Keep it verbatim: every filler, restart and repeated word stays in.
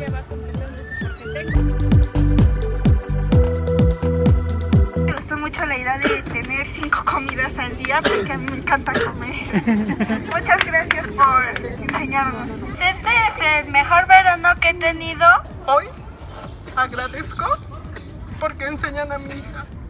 ella va completando eso porque tengo. Me gustó mucho la idea de tener cinco comidas al día porque a mí me encanta comer. Muchas gracias por enseñarnos. Este es el mejor verano que he tenido. Hoy agradezco porque enseñan a mi hija.